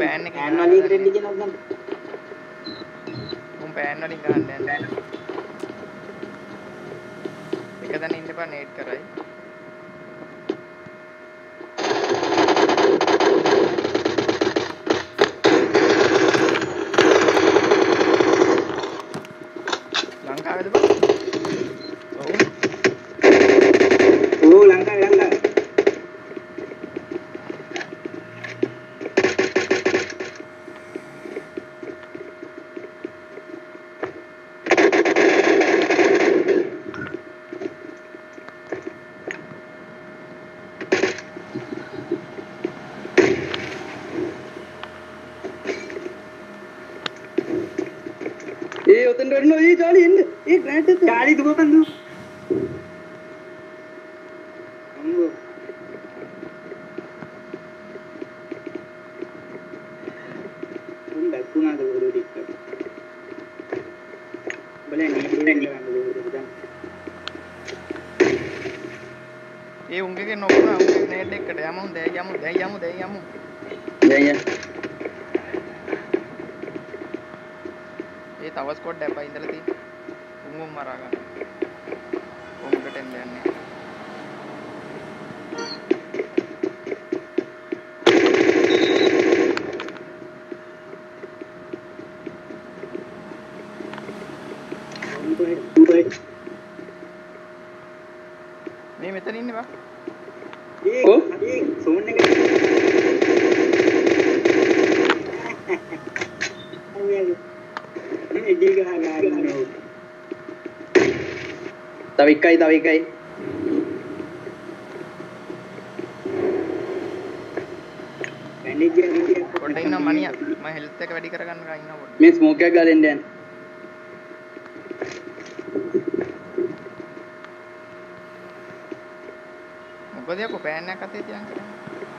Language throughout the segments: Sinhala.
පෑන් එකකින් පෑන් වලින් රෙඩි කියනවා ගන්න. උන් පෑන් වලින් ගහන්න යන්නේ. එක දැන ඉන්න බා නේට් කරයි. ලංකාවේද බා? ඔව්. ඕ ලංකාවේ. උතෙන් වරනවා ඒ චාලි එන්න ඒ ග්‍රැනේඩ් එක චාලි දුව බඳු අම්මෝ උන් දැක්ුණාද බෝලෝ ටික බලන්නේ නේද ගන්න බෝලෝ දැන් ඒ උන්ගේ නොකර උන්ගේ නේට් එකට යමු දැන් යමු දැන් ඒ තව ස්කොඩ් එකක් ඉඳලා තියෙන්නේ උන් මරා ගන්න උන්කට එන්න යන්නේ මේ මෙතන ඉන්නේ බා ඒ සෝන් එක එඩි ගහලා තව එකයි බැන්ඩේජ් එක පොඩ්ඩක් ඉන්න මනියක් මම හෙල්ත් එක වැඩි කරගන්න කා ඉන්න පොඩ්ඩක් මේ ස්මෝක් එකක් ගාලා එන්න යන්න මොකද යකෝ පෑන් එකක් අතේ තියන් කරන්නේ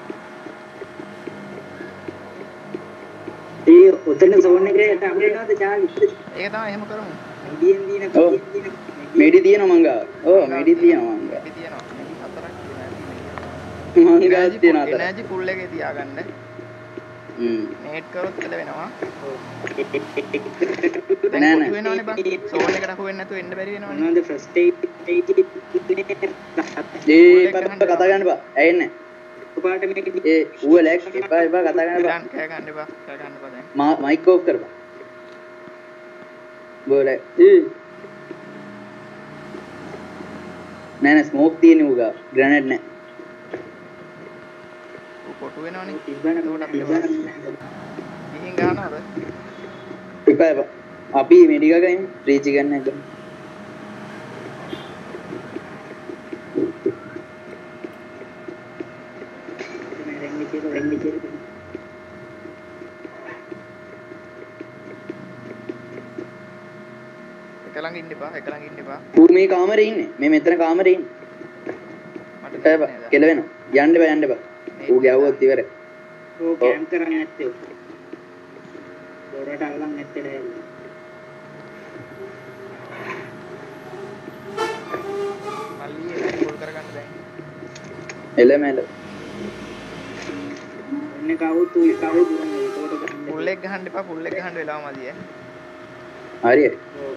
ඒ ඔතන සෝන් එකට අප්ඩේට් ආවද චාලි ඒක තමයි එහෙම කරමු ඉන්දියන් දින මේඩි තියෙනවා මං ගාව ඔව් මේඩි තියෙනවා මං ගාව මේඩි තියෙනවා මේඩි හතරක් මං ගාව තියෙනවා අතර එනර්ජි ෆුල් එකේ තියාගන්න නේට් කරොත් එළ වෙනවා නෑ නෑ වෙනවනේ බං සෝන් එකට අහු වෙන්නේ නැතුව එන්න බැරි වෙනවනේ මොනවද ෆස්ට් එයිඩ් ඒ කතා ගන්න බා ඇයෙන්නේ පාට මේක ඒ ඌව ලැග් එපා කතා ගන්න බා කෑ ගන්න එපා දැන් මයික් ඕෆ් කරපන් බෝල නෑ ස්මෝක් තියෙන ඌගා ග්‍රැනේඩ් නෑ කොටු වෙනවනේ තිබ්බන ගිහින් ගන්නවද එපා අපි මෙඩික ගයින් රීච් ගන්න එක එක ළඟ ඉන්න එපා ඌ මේ කාමරේ ඉන්නේ මේ මෙතන කාමරේ ඉන්නේ මට එපා කෙල වෙනවා යන්න බා ඌ ගැහුවොත් ඉවරයි ඕ කැම් කරන්නේ නැත්තේ දොරට අල්ලන් නැත්තේ නෑ මල්ලි ඒක කෝල් කරගන්න දැන් එලමෙල එන්නේ කවුද දුන්නේ ෆෝටෝ ගන්න ෆුල් එක ගහන්න එපා ෆුල් එක ගහන්න වෙලාව මදි හරියට ඔව්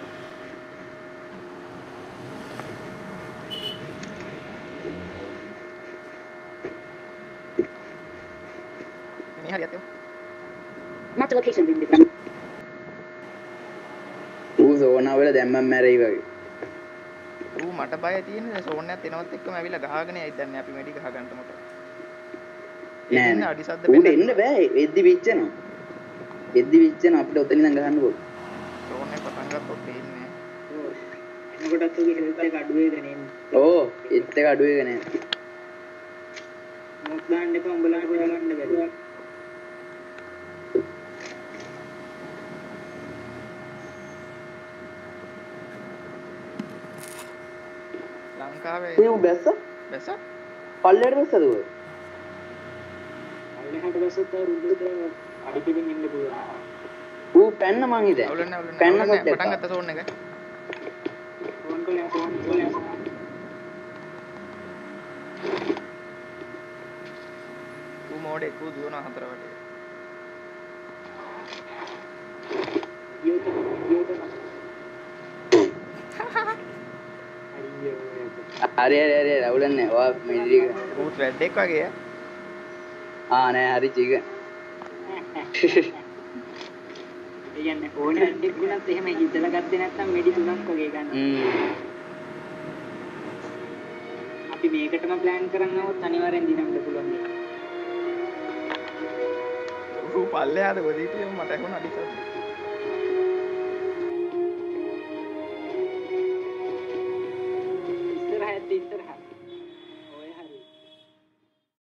මේ හරියට Mark the location. ඌ සෝනාවල දැම්මම මැරෙයි වගේ ඌ මට බය තියෙන්නේ සෝන් එකත් එනවත් එක්කම ඇවිල්ලා ගහගෙන යයි දැන් අපි මෙඩි ගහ ගන්නට මොකද නෑ අඩි සද්ද ඌට එන්න බෑ එද්දි විච්චෙනවා අපිට ඔතන ඉඳන් ගහන්න ඕන සෝන් එක පටන් ගත්තොත් පේන්නේ ඔව් එනකොටත් උගේ හෙල්ත් එක අඩු වෙගෙන එන්නේ ඕ ඒත් එක අඩු වෙගෙන යනවා මොක් දාන්න එපා උඹලාට හොයාගන්න බැහැ ලංකාවේ ඒ ඌ බැස්ස බැස පල්ලෙට බැස්සද ඌ අල්ලහට බැස්සත් රුද්දට අඩිපිටින් ඉන්න පුළුවන් ඌ පැන්න මං හිතේ අවුලන්නේ පැන්න පටන් ගත්ත සෝන් එක ෆෝන් කළා ඌ මෝඩේ ඌ දුවන හතර වටේ හරි රවුලන්නේ ඔයා මෙඩික ඌත් වැඩෙක් වගේ නෑ හරි චික ඒ කියන්නේ ඕන ඇඩ්ඩෙක් වුණත් එහෙම හිතලා ගත්තේ නැත්නම් මෙඩි 3ක් වගේ ගන්න. අපි මේකටම ප්ලෑන් කරන්නවොත් අනිවාර්යෙන් දිනන්න පුළුවන්. ඌ පල්ලෙහාද වදීතිය මට ඇහුණා අනිසත්